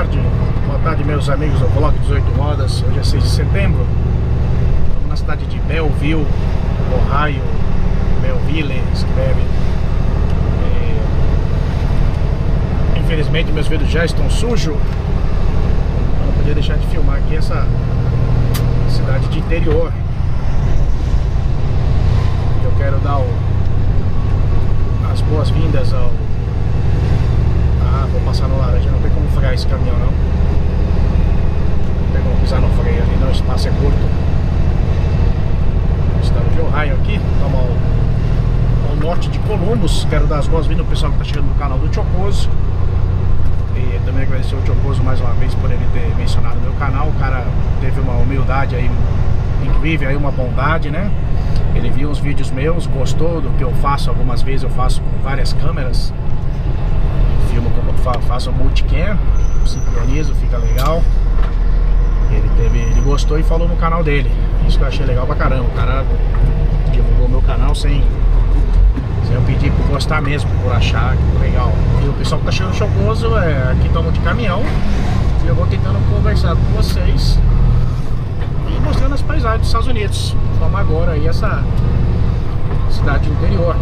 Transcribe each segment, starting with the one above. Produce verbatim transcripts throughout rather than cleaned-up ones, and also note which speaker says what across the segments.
Speaker 1: tarde. Boa tarde, meus amigos do Vlog dezoito Rodas. Hoje é seis de setembro. Estamos na cidade de Belleville, Ohio. Belleville, escreve. É... Infelizmente, meus vidros já estão sujos. Eu não podia deixar de filmar aqui essa cidade de interior. Eu quero dar o... as boas-vindas ao... Ah, vou passar no laranja, não tem como frear esse caminhão não. Não tem como pisar no freio ali, não, o espaço é curto. Estado de Ohio aqui, estamos ao, ao norte de Columbus. Quero dar as boas-vindas ao pessoal que está chegando no canal do Chocoso. E também agradecer ao Chocoso mais uma vez por ele ter mencionado meu canal. O cara teve uma humildade aí incrível, aí uma bondade, né? Ele viu uns vídeos meus, gostou do que eu faço. Algumas vezes eu faço com várias câmeras. Filmo como eu faço multicam, sincronizo, fica legal. Ele teve, ele gostou e falou no canal dele. Isso que eu achei legal pra caramba. O cara divulgou meu canal sem, sem eu pedir por gostar mesmo, por achar que legal. E o pessoal que tá chegando Chocoso, é, aqui estamos de caminhão. E eu vou tentando conversar com vocês e mostrando as paisagens dos Estados Unidos. Como agora aí essa cidade interior.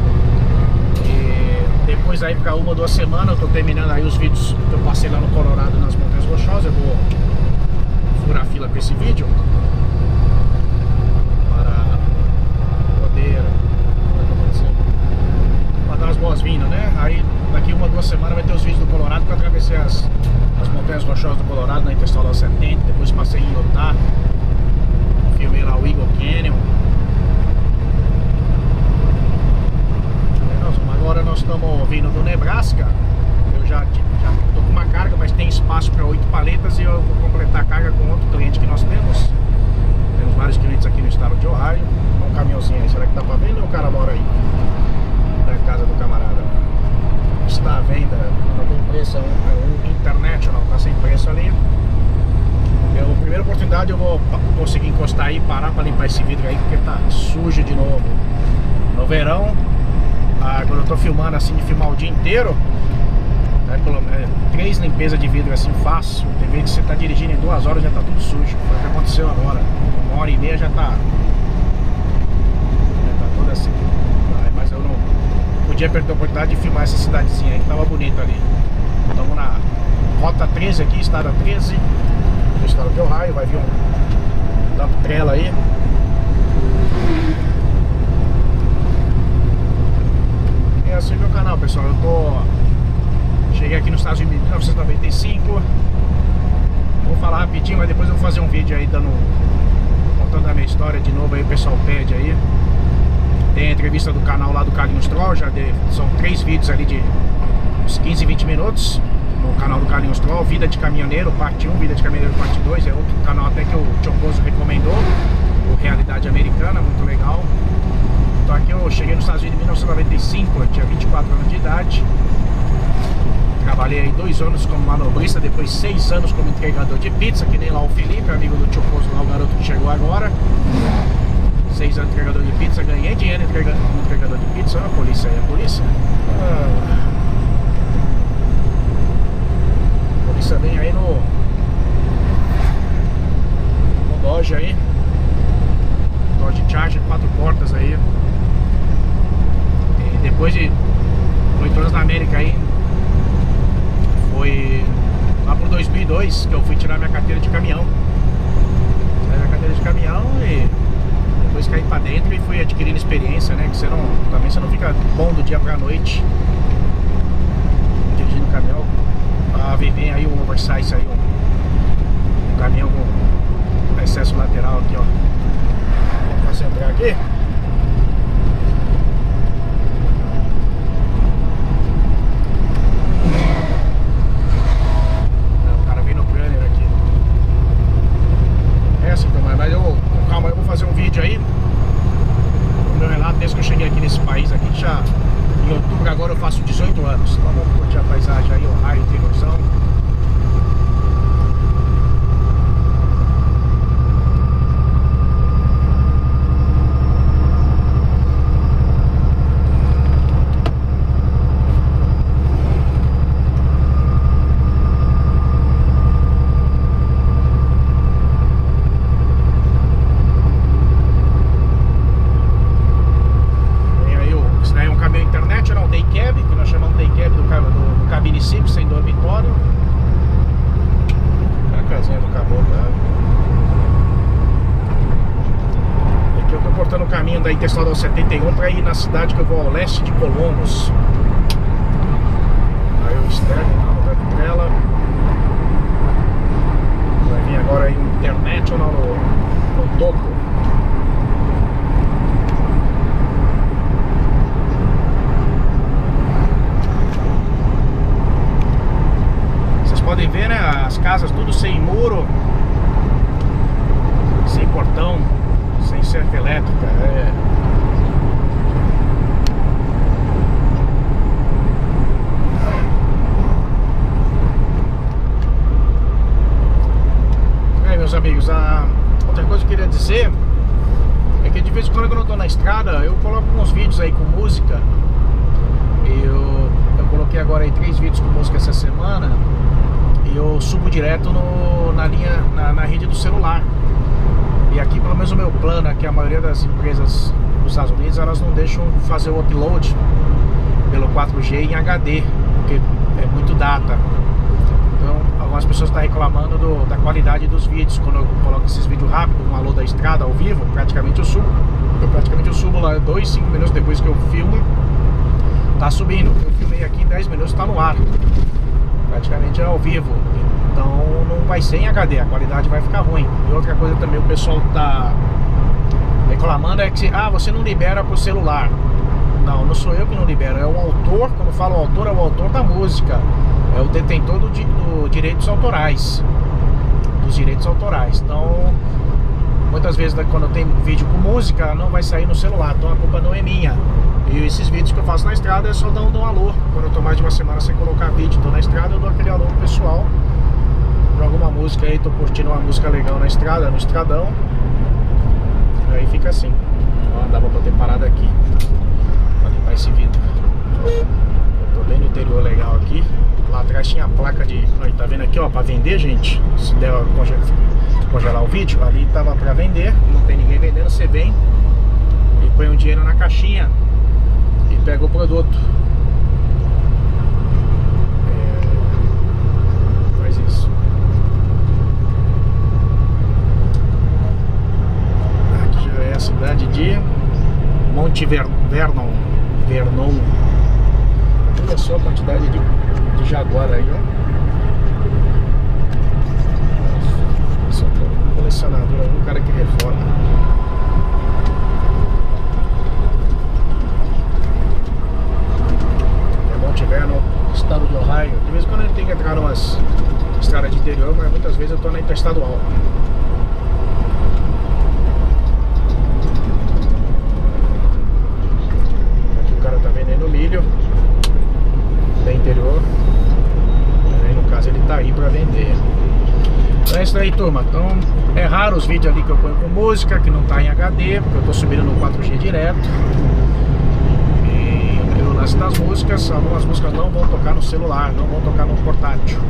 Speaker 1: Depois aí ficar uma ou duas semanas, eu tô terminando aí os vídeos que eu passei lá no Colorado, nas Montanhas Rochosas. Eu vou furar a fila com esse vídeo para poder, para dar as boas-vindas, né? Aí daqui uma ou duas semanas vai ter os vídeos do Colorado, que eu atravessei as, as Montanhas Rochosas do Colorado na Interestadual setenta. Depois passei em Utah, filmei lá o Eagle Canyon. Agora nós estamos vindo do Nebraska. Eu já, já tô com uma carga, mas tem espaço para oito paletas e eu vou completar a carga com outro cliente que nós temos. Temos vários clientes aqui no estado de Ohio. Um caminhãozinho aí, será que dá para ver? Ou o cara mora aí na casa do camarada? Está à venda, não tem preço, é um, é um International, tá sem preço ali. Eu, primeira oportunidade eu vou conseguir encostar aí e parar para limpar esse vidro aí, porque tá sujo de novo. No verão, Ah, quando eu tô filmando assim, de filmar o dia inteiro, né, pelo, é, três limpezas de vidro assim, fácil. Tem vezes que você tá dirigindo em duas horas já tá tudo sujo. Foi o que aconteceu agora. Uma hora e meia já tá Já tá toda assim. Ai, mas eu não podia perder a oportunidade de filmar essa cidadezinha aí, que tava bonita ali. Estamos na Rota treze aqui, Estrada treze do estado de Ohio. Vai vir um dump trailer aí. É assim meu canal, pessoal. Eu tô... Cheguei aqui nos Estados Unidos em mil novecentos e noventa e cinco. Vou falar rapidinho, mas depois eu vou fazer um vídeo aí dando... contando a minha história de novo aí, o pessoal pede aí. Tem a entrevista do canal lá do Carlinhos Troll. Já de... São três vídeos ali de uns quinze, vinte minutos no canal do Carlinhos Troll. Vida de Caminhoneiro, parte um, Vida de Caminhoneiro, parte dois. É outro canal até que o Chocoso recomendou, o Realidade Americana, muito legal. Então aqui eu cheguei nos Estados Unidos em mil novecentos e noventa e cinco, eu tinha vinte e quatro anos de idade. Trabalhei aí dois anos como manobrista, depois seis anos como entregador de pizza, que nem lá o Felipe, amigo do Chocoso, lá o garoto que chegou agora. Seis anos entregador de pizza, ganhei dinheiro entregando, como entregador de pizza. Olha a polícia aí, a polícia. Ah, a polícia vem aí no, no Dodge aí. Dodge Charger, quatro portas aí. E depois de oito anos na América aí, foi lá por dois mil e dois que eu fui tirar minha carteira de caminhão. Tirei minha carteira de caminhão e depois caí pra dentro e fui adquirindo experiência, né? Que você não, também você não fica bom do dia pra noite dirigindo caminhão. Ah, vem aí um oversize aí, um, um caminhão com excesso lateral aqui, ó. Vamos entrar aqui. O cara veio no planner aqui. É assim, então, mas eu, com calma, eu vou fazer um vídeo aí. O meu relato desde que eu cheguei aqui nesse país aqui, já em outubro agora eu faço dezoito anos. Então vamos curtir a paisagem aí, o raio, tem noção. cortando o caminho da Interestadual setenta e um para ir na cidade que eu vou ao leste de Colombos. Aí o Sterling no lugar de tela. Vai vir agora aí um International no, no topo. Vocês podem ver, né? As casas tudo sem muro, sem portão, sem cerca elétrica. É... é, meus amigos, a outra coisa que eu queria dizer é que de vez em quando, quando eu tô na estrada, eu coloco uns vídeos aí com música. Eu, eu coloquei agora aí três vídeos com música essa semana. E eu subo direto no, na linha, na, na rede do celular. E aqui, pelo menos o meu plano é que a maioria das empresas dos Estados Unidos, elas não deixam fazer o upload pelo quatro G em H D, porque é muito data. Então, algumas pessoas estão reclamando do, da qualidade dos vídeos. Quando eu coloco esses vídeos rápidos, um alô da estrada ao vivo, praticamente eu subo. Eu praticamente eu subo lá dois, cinco minutos depois que eu filmo, tá subindo. Eu filmei aqui em dez minutos, tá no ar. Praticamente é ao vivo. Então não vai ser em H D, a qualidade vai ficar ruim. E outra coisa também o pessoal tá reclamando é que, ah, você não libera pro celular. Não, não sou eu que não libero, é o autor. Quando eu falo autor, é o autor da música, é o detentor do, do direitos autorais, dos direitos autorais. Então muitas vezes quando tem vídeo com música, não vai sair no celular, então a culpa não é minha. E esses vídeos que eu faço na estrada é só dar um, dar um alô. Quando eu tô mais de uma semana sem colocar vídeo, tô na estrada, eu dou aquele alô pro pessoal. Jogo uma música aí, tô curtindo uma música legal na estrada, no estradão. Aí fica assim. Ó, dava pra ter parado aqui pra limpar esse vidro. Eu tô bem no interior legal aqui. Lá atrás tinha a placa de... Aí, tá vendo aqui, ó, pra vender, gente. Se der congelar, congelar o vídeo, ali tava pra vender. Não tem ninguém vendendo, você vem e põe um dinheiro na caixinha e pega o produto. É... Faz isso. Aqui já é a cidade de Monte Ver... Vernon. Vernon. Olha só a quantidade de, de jaguar aí, ó. Esse é um colecionador, um cara que reforma. No estado de Ohio. De vez em quando a gente tem que entrar em umas estradas de interior, mas muitas vezes eu tô na interestadual. Aqui o cara tá vendendo milho da interior. Aí, no caso ele tá aí pra vender. Então é isso aí, turma. Então é raro os vídeos ali que eu ponho com música, que não tá em H D, porque eu tô subindo no quatro G direto. Das músicas, algumas músicas não vão tocar no celular, não vão tocar no portátil.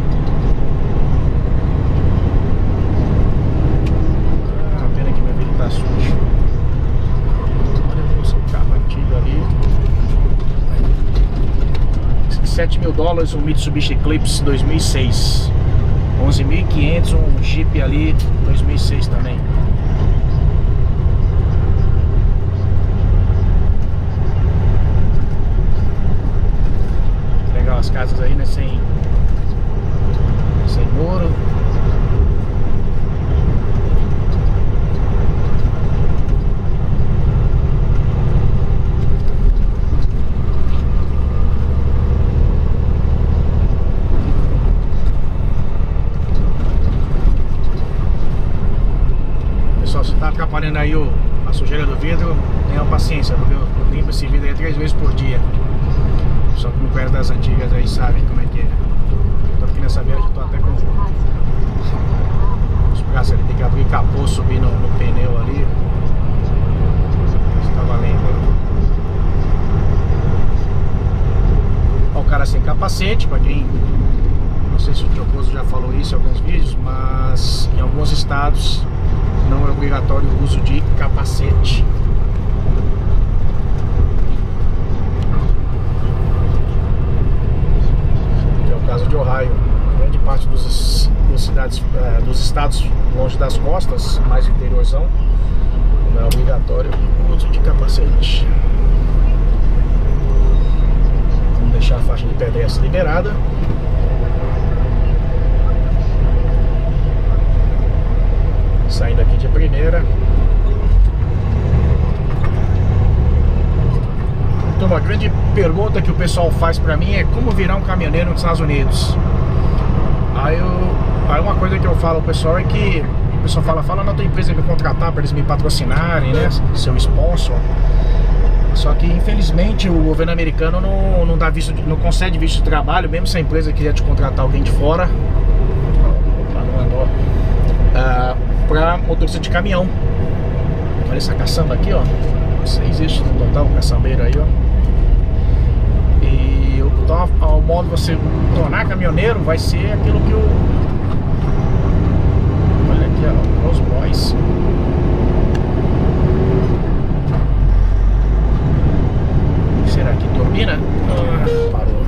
Speaker 1: Ah, pena que meu vídeo tá sujo. Olha o carro antigo ali. sete mil dólares um Mitsubishi Eclipse dois mil e seis. onze mil e quinhentos um Jeep ali dois mil e seis também. As casas aí, né, sem sem muro. Pessoal, se tá atrapalhando aí o, a sujeira do vidro, tenha paciência, porque eu, eu limpo esse vidro aí três vezes por dia. Só que me conhece das antigas aí sabe como é que é. Tô aqui nessa viagem, tô até com os braços ali, tem que abrir capô, subir no, no pneu ali. Isso tá valendo. Ó, o cara sem capacete, pra quem... Não sei se o Chocoso já falou isso em alguns vídeos, mas em alguns estados não é obrigatório o uso de capacete. Caso de Ohio, grande parte dos, dos, cidades, uh, dos estados longe das costas, mais interiorzão, não é obrigatório o de capacete. Vamos deixar a faixa de pedestre liberada. Saindo aqui de primeira. Então, uma grande pergunta que o pessoal faz pra mim é como virar um caminhoneiro nos Estados Unidos. Aí, eu, aí uma coisa que eu falo ao pessoal é que o pessoal fala, fala na tua empresa me contratar para eles me patrocinarem, né? Seu sponsor. Só que infelizmente o governo americano não, não dá visto, não concede visto de trabalho, mesmo se a empresa quiser te contratar alguém de fora. Opa, não andou. Ah, para motorista de caminhão. Olha essa caçamba aqui, ó. Seis eixos no total, um caçambeiro aí, ó. E então, ao modo de você tornar caminhoneiro vai ser aquilo que o... Olha aqui, ó, os boys. Será que turbina? Ah, parou.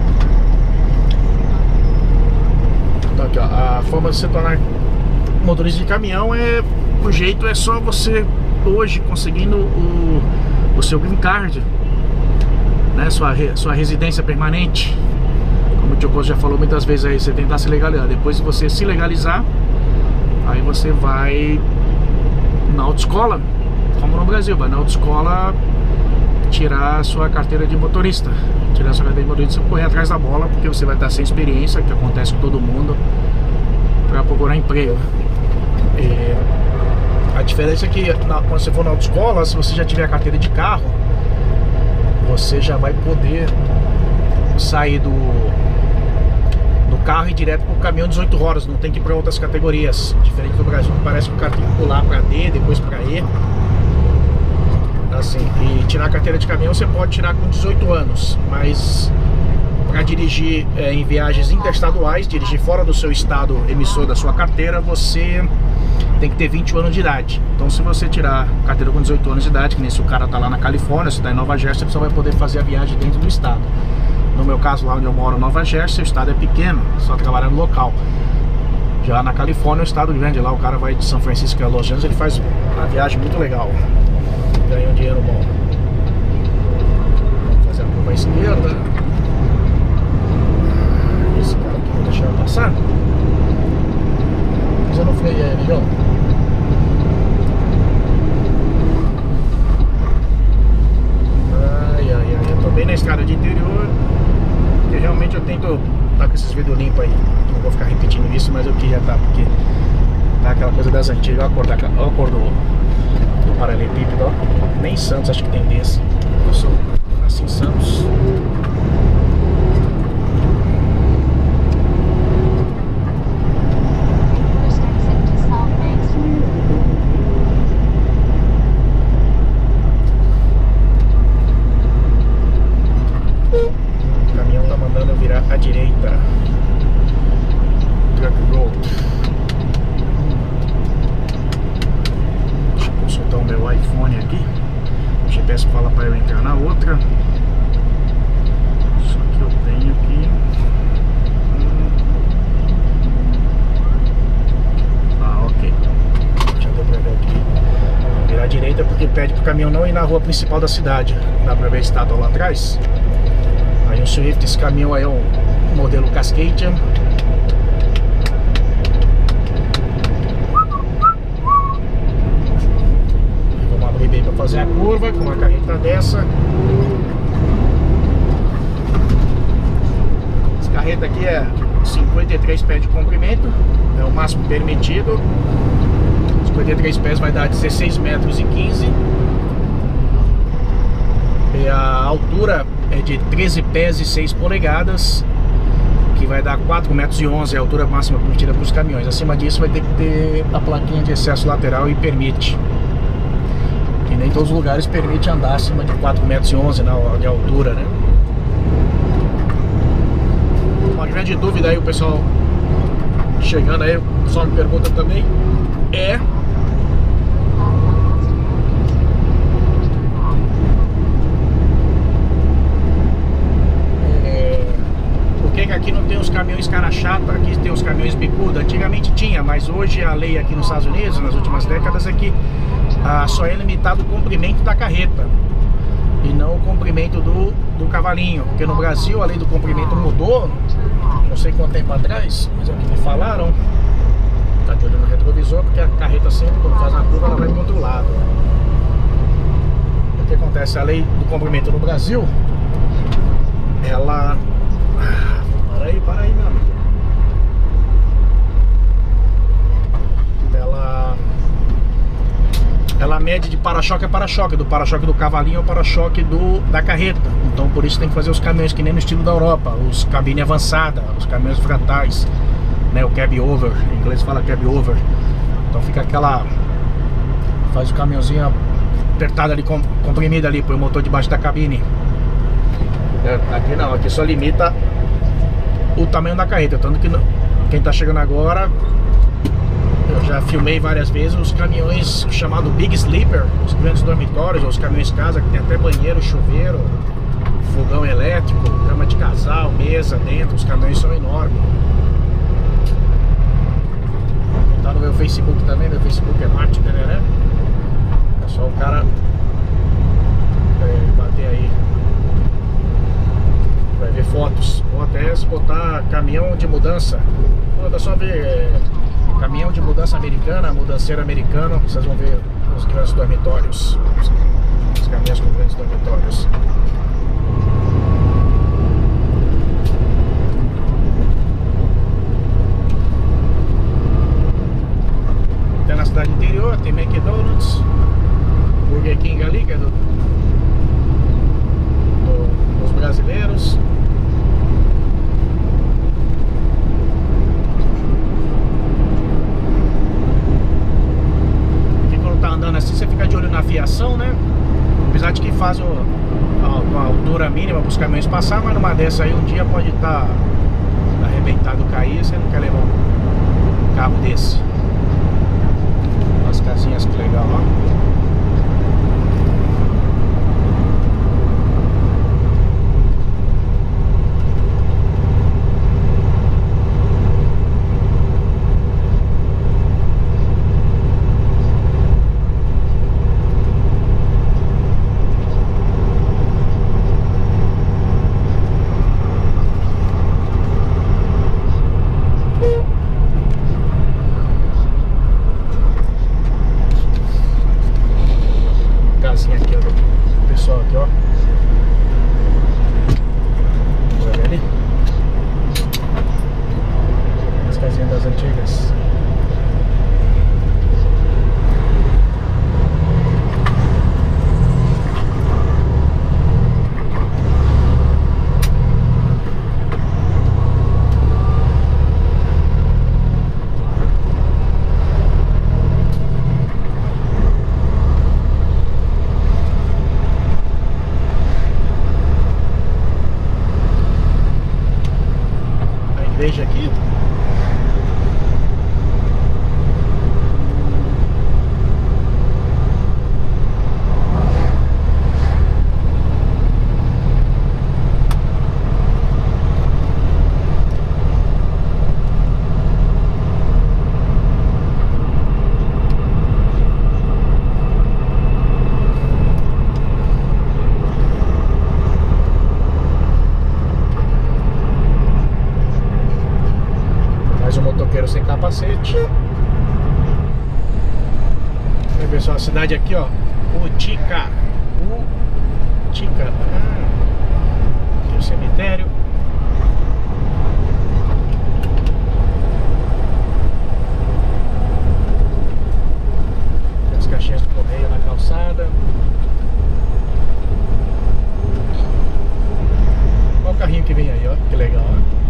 Speaker 1: Então aqui, ó, a forma de você tornar motorista de caminhão é... O jeito é só você hoje conseguindo o, o seu green card, né, sua, sua residência permanente. Como o Tio Coso já falou muitas vezes aí, você tentar se legalizar. Depois de você se legalizar, aí você vai na autoescola, como no Brasil, vai na autoescola tirar a sua carteira de motorista. Tirar a sua carteira de motorista e correr atrás da bola, porque você vai estar sem experiência, que acontece com todo mundo, para procurar emprego. E a diferença é que na, quando você for na autoescola, se você já tiver a carteira de carro, você já vai poder sair do, do carro e ir direto para o caminhão dezoito horas, não tem que ir para outras categorias. Diferente do Brasil, que parece que o cara tem que pular para D, depois para E. Assim, e tirar a carteira de caminhão você pode tirar com dezoito anos, mas para dirigir é, em viagens interestaduais, dirigir fora do seu estado emissor da sua carteira, você tem que ter vinte anos de idade. Então se você tirar a carteira com dezoito anos de idade, que nem se o cara tá lá na Califórnia, se tá em Nova Jersey, você só vai poder fazer a viagem dentro do estado. No meu caso, lá onde eu moro, Nova Jersey, o estado é pequeno, só trabalhar no local. Já na Califórnia, o estado grande, lá o cara vai de São Francisco a Los Angeles, ele faz uma viagem muito legal, ganha um dinheiro bom. Vamos fazer a curva à esquerda. Esse cara aqui, vou deixar eu passar. Mas eu não freiei aí, amigão. Ai, ai, ai, eu tô bem na estrada de interior, porque realmente eu tento estar com esses vidros limpos aí. Não vou ficar repetindo isso, mas eu queria estar, porque tá aquela coisa das antigas. Olha a cor, da, olha a cor do, do paralelepípedo, ó. Nem Santos acho que tem desse. Eu sou assim, Santos. O caminhão tá mandando eu virar à direita. Truck road. Deixa eu consultar o meu iPhone aqui. O G P S fala para eu entrar na outra. Só que eu tenho aqui. Ah, ok. Já deu pra ver aqui. Virar à direita porque pede pro caminhão não ir na rua principal da cidade. Dá pra ver a estátua lá atrás. Aí o Swift, esse caminhão aí é um modelo Cascadia. Vamos abrir bem para fazer a curva com uma carreta dessa. Essa carreta aqui é cinquenta e três pés de comprimento, é o máximo permitido. cinquenta e três pés vai dar dezesseis metros e quinze. E a altura é de treze pés e seis polegadas, que vai dar quatro metros e onze, a altura máxima permitida para os caminhões. Acima disso vai ter que ter a plaquinha de excesso lateral e permite. E nem todos os lugares permite andar acima de quatro metros e onze na, de altura, né? Uma grande dúvida aí, o pessoal chegando aí, o pessoal me pergunta também, é por que aqui não tem os caminhões caminhões cara chata, aqui tem os caminhões bicudos, antigamente tinha, mas hoje a lei aqui nos Estados Unidos, nas últimas décadas, é que ah, só é limitado o comprimento da carreta e não o comprimento do, do cavalinho, porque no Brasil a lei do comprimento mudou, não sei quanto tempo atrás, mas é o que me falaram, tá de olho no retrovisor, porque a carreta sempre, quando faz uma curva, ela vai pro outro lado. O que acontece? A lei do comprimento no Brasil, ela... Ah, para aí, para aí, meu amigo. Ela... Ela mede de para-choque a para-choque, do para-choque do cavalinho ao para-choque do, da carreta. Então por isso tem que fazer os caminhões que nem no estilo da Europa, os cabine avançada, os caminhões frontais, né, o cab over, em inglês fala cab over. Então fica aquela... Faz o caminhãozinho apertado ali, comprimido ali, põe o motor debaixo da cabine. Aqui não, aqui só limita o tamanho da carreta. Tanto que no, quem tá chegando agora, eu já filmei várias vezes os caminhões chamados Big Sleeper, os grandes dormitórios, ou os caminhões casa, que tem até banheiro, chuveiro, fogão elétrico, cama de casal, mesa dentro. Os caminhões são enormes. Tá no meu Facebook também, meu Facebook é Marte Tereré. É só o cara é, bater aí, vai ver fotos. Ou até se botar caminhão de mudança, pô, só ver é, caminhão de mudança americana, mudanceira americana, vocês vão ver os grandes dormitórios, os, os caminhões com grandes dormitórios. Até na cidade interior tem McDonald's, Burger King ali, que é do, do, dos brasileiros. Porque quando tá andando assim, você fica de olho na fiação, né? Apesar de que faz o, a, a altura mínima para os caminhões passar, mas numa dessa aí um dia pode estar tá arrebentado, cair, você não quer levar um carro desse. As casinhas que legal, ó. Aqui, ó, o pessoal aqui, ó. Vai ver ali? As casinhas das antigas. Veja aqui. Sem capacete. Aí, pessoal, a cidade aqui, ó, Utica. Utica. Ah, aqui o cemitério. Tem as caixinhas do correio na calçada. Olha o carrinho que vem aí, ó, que legal, ó.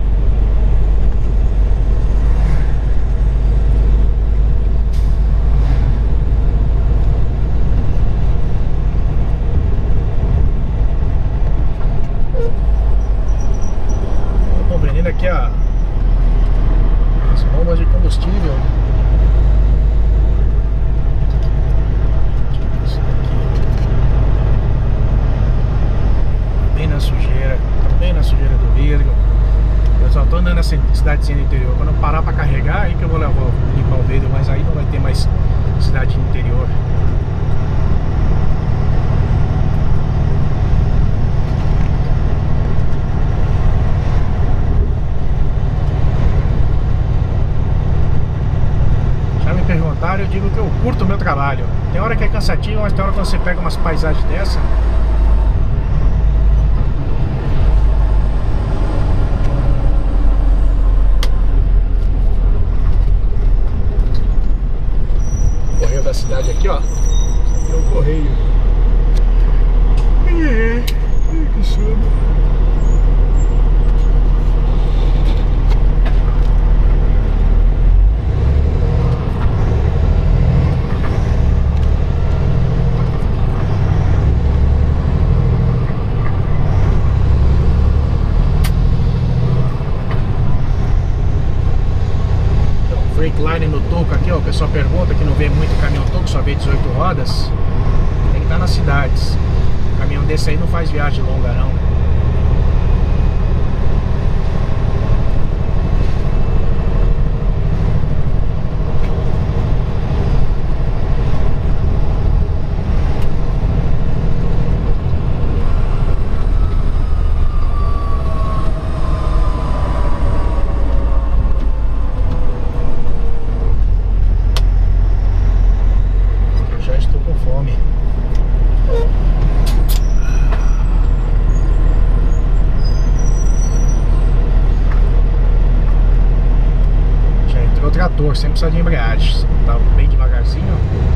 Speaker 1: cidadezinha do interior. Quando eu parar pra carregar, aí que eu vou levar, limpar o vidro, mas aí não vai ter mais cidade no interior. Já me perguntaram, eu digo que eu curto o meu trabalho. Tem hora que é cansativo, mas tem hora que você pega umas paisagens dessa. Correio da cidade aqui, ó. Aqui é o correio. É, que sono. Freightliner no toco aqui, ó, o pessoal pergunta que não vê muito caminhão toco, só vê dezoito rodas. Tem que estar nas cidades. Caminhão desse aí não faz viagem longa não. Trator, sem precisar de embreagem. Tá bem devagarzinho.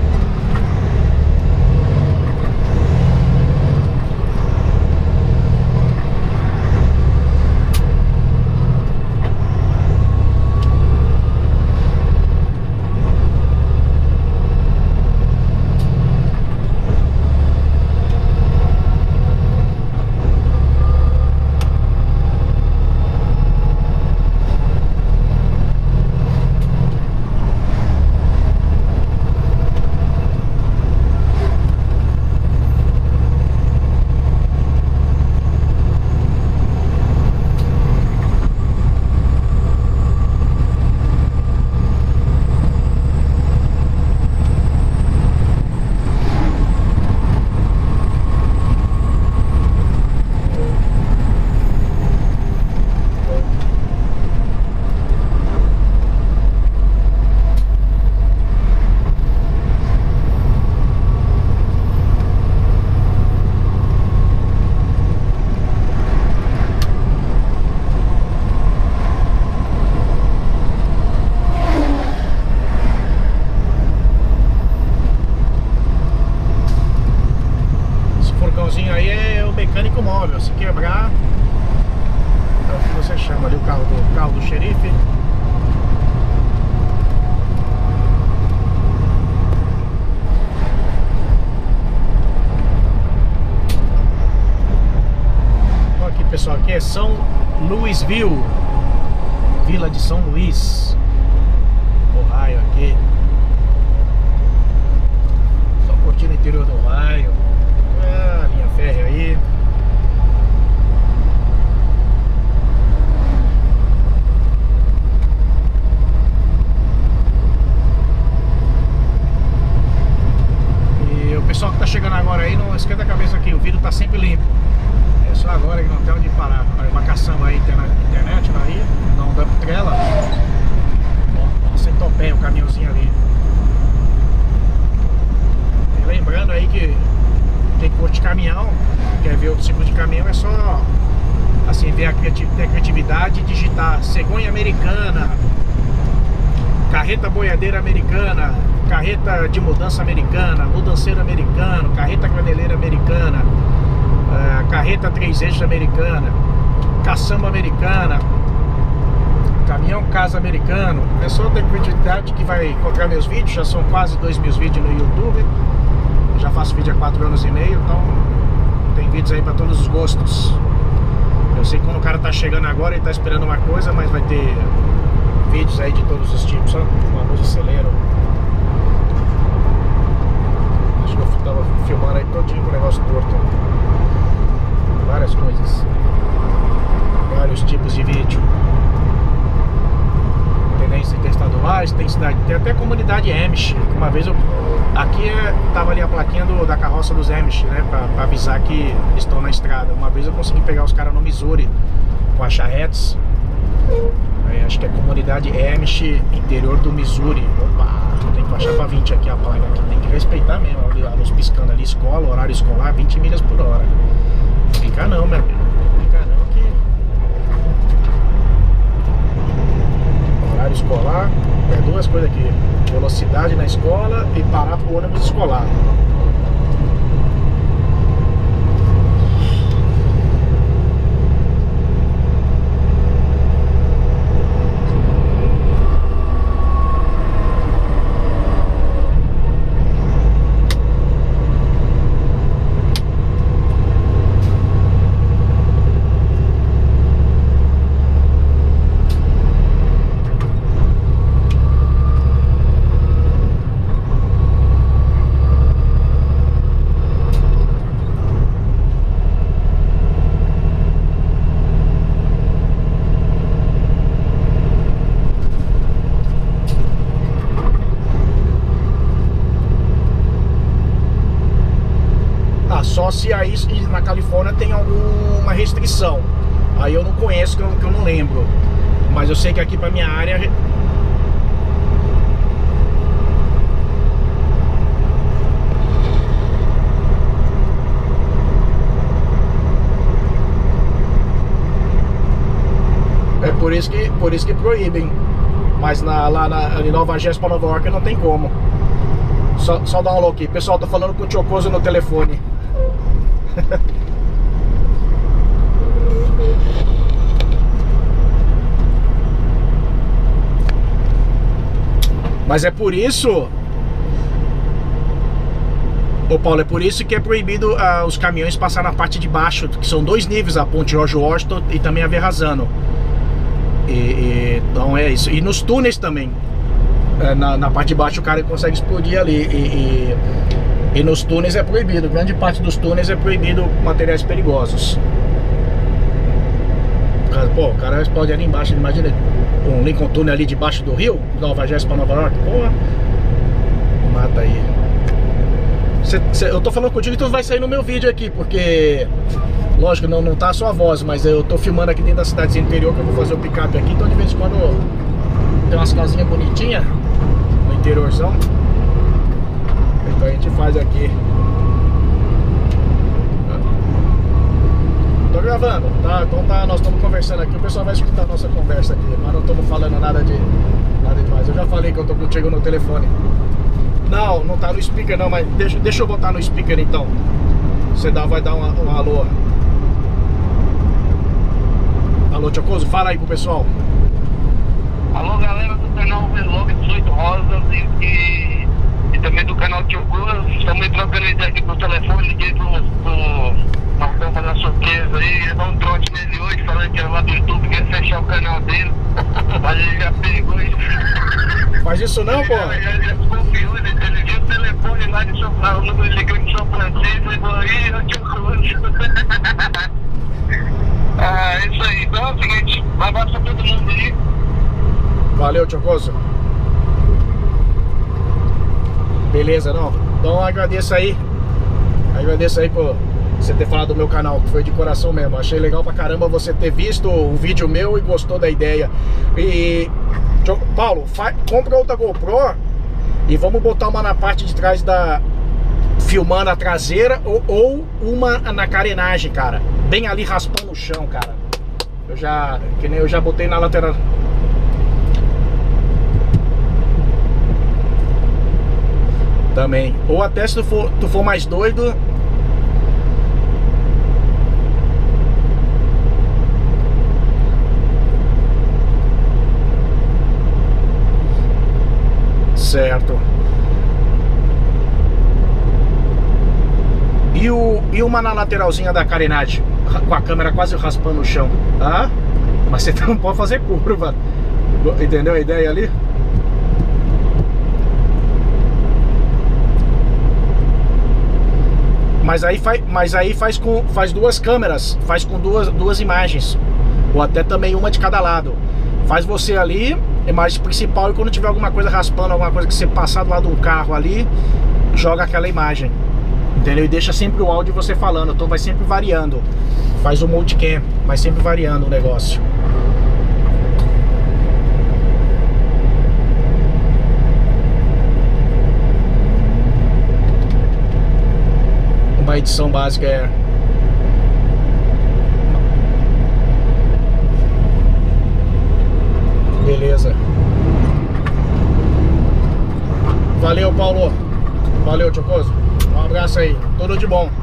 Speaker 1: Aí é o mecânico móvel. Se quebrar, é o que você chama ali, o carro do, carro do xerife. Olha aqui, pessoal, aqui é São Luisville, Vila de São Luís, Ohio aqui. Só curtindo o interior do Ohio. Ah, linha férrea aí. E o pessoal que tá chegando agora aí, não esquenta a cabeça aqui, o vidro tá sempre limpo. É só agora que não tem onde parar. Uma caçamba aí, internet aí, não dá trela. Ó, centopeia o caminhãozinho ali. E lembrando aí que tem curso de caminhão, quer ver o ciclo de caminhão, é só assim, ver a criatividade, digitar cegonha americana, carreta boiadeira americana, carreta de mudança americana, mudanceiro americano, carreta graneleira americana, uh, carreta três eixos americana, caçamba americana, caminhão casa americano. É só ter criatividade que vai encontrar meus vídeos. Já são quase dois mil vídeos no YouTube. Já faço vídeo há quatro anos e meio, então tem vídeos aí para todos os gostos. Eu sei que quando o cara tá chegando agora, ele tá esperando uma coisa, mas vai ter vídeos aí de todos os tipos, ó. Uma luz de acelero. Acho que eu tava filmando aí todinho com o negócio torto. Várias coisas. Vários tipos de vídeo. presidentes interestaduais, tem cidade, tem até comunidade Amish. Uma vez eu, aqui é, tava ali a plaquinha do, da carroça dos Amish, né, pra, pra avisar que estão na estrada. Uma vez eu consegui pegar os caras no Missouri com a charretes. É, acho que é comunidade Amish, interior do Missouri. Opa, tem que baixar pra vinte aqui a placa aqui, tem que respeitar mesmo. A luz piscando ali, escola, horário escolar, vinte milhas por hora. Não fica não, meu amigo. Não fica não que... Horário escolar, é duas coisas aqui: velocidade na escola e parar pro ônibus escolar. Só se aí na Califórnia tem alguma restrição. Aí eu não conheço, que eu, que eu não lembro. Mas eu sei que aqui pra minha área... É por isso que, por isso que proíbem. Mas na, lá na, em Nova Jersey pra Nova York não tem como. Só, só dá um alô aqui. Pessoal, tô falando com o Chocoso no telefone. Mas é por isso, ô Paulo, é por isso que é proibido uh, os caminhões passar na parte de baixo, que são dois níveis, a ponte George Washington e também a Verrazano. E, e, então é isso. E nos túneis também, é, na, na parte de baixo o cara consegue explodir ali. E, e, E nos túneis é proibido, grande parte dos túneis é proibido materiais perigosos. Pô, o cara explode ali embaixo, imagina um Lincoln Tunnel ali debaixo do rio, Nova Jersey pra Nova York, porra. Mata aí. Cê, cê, eu tô falando contigo, então vai sair no meu vídeo aqui, porque lógico, não, não tá a sua voz, mas eu tô filmando aqui dentro da cidadezinha interior, que eu vou fazer o picape aqui, então de vez em quando tem umas casinhas bonitinhas no interiorzão. Então a gente faz aqui. Tô gravando, tá? Então tá, nós estamos conversando aqui. O pessoal vai escutar a nossa conversa aqui, mas não estamos falando nada de nada demais. Eu já falei que eu tô contigo no telefone. Não, não tá no speaker não, mas deixa, deixa eu botar no speaker então. Você dá, vai dar um, um alô. Alô, Chocoso, fala aí pro pessoal.
Speaker 2: Alô, galera do canal Vlog dezoito Rosas e, e, e também do canal Chocoso. Estamos trocando ideia aqui pro telefone. Liguei pro, pro Marcão fazer uma surpresa aí. Ia dar um trote nele hoje, falando que era lá do YouTube, que ia fechar o canal dele. Mas ele já pegou isso.
Speaker 1: Faz isso não, pô?
Speaker 2: Ele já, já desconfiou, ele, ele viu o telefone lá de São Paulo, o número ligou de São Francisco e falou, ih, eu te conheço. Ah, é isso aí. Então é o seguinte, um abraço pra todo mundo aí.
Speaker 1: Valeu, Chocoso. Beleza, não? Então agradeço aí. Agradeço aí por você ter falado do meu canal, que foi de coração mesmo. Achei legal pra caramba você ter visto o vídeo meu e gostou da ideia. E Paulo, compra outra GoPro e vamos botar uma na parte de trás da... filmando a traseira ou, ou uma na carenagem, cara. Bem ali raspando o chão, cara. Eu já... que nem eu já botei na lateral. Também. Ou até se tu for, tu for mais doido... Certo. E, o, e uma na lateralzinha da carenagem, com a câmera quase raspando o chão. Ah, mas você não pode fazer curva. Entendeu a ideia ali? Mas aí faz, mas aí faz, com, faz duas câmeras, faz com duas, duas imagens. Ou até também uma de cada lado. Faz você ali imagem principal, e quando tiver alguma coisa raspando, alguma coisa que você passar do lado de um carro ali, joga aquela imagem, entendeu? E deixa sempre o áudio você falando, então vai sempre variando. Faz o multicam, vai sempre variando o negócio. Uma edição básica é... Beleza. Valeu, Paulo. Valeu, Chocoso. Um abraço aí. Tudo de bom.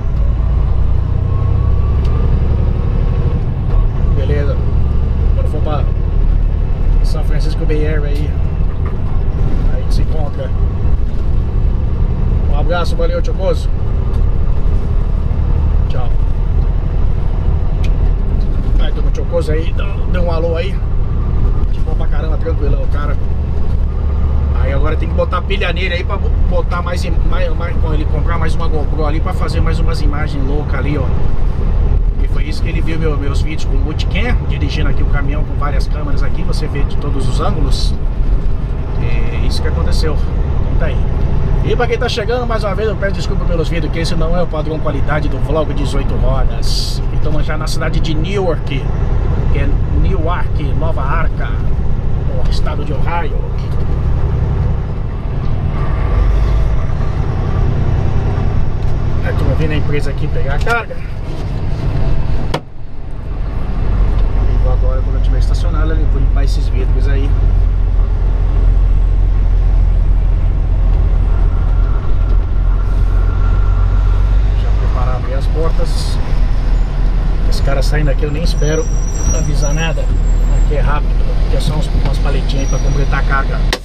Speaker 1: Beleza. Quando for pra São Francisco Bay Area aí, aí a gente se encontra. Um abraço, valeu, Chocoso. Tchau. Aí, tamo Chocoso aí. Deu um alô aí. De bom pra caramba, tranquilão, cara. Aí agora tem que botar pilha nele aí pra botar mais, mais, mais com ele comprar mais uma GoPro ali pra fazer mais umas imagens loucas ali, ó. E foi isso que ele viu meu, meus vídeos com multicam, dirigindo aqui o caminhão com várias câmeras aqui, você vê de todos os ângulos. É isso que aconteceu. Então tá aí. E pra quem tá chegando, mais uma vez eu peço desculpa pelos vídeos, que esse não é o padrão qualidade do vlog dezoito rodas. Estamos já na cidade de Newark, que é Newark, Nova Arca, no estado de Ohio. Estou vindo a empresa aqui pegar a carga. E vou agora, quando eu estiver estacionado, eu vou limpar esses vidros aí. Já preparar abrir as portas. Esse cara saindo aqui eu nem espero avisar nada. Aqui é rápido, porque é só uns, umas paletinhas aí para completar a carga.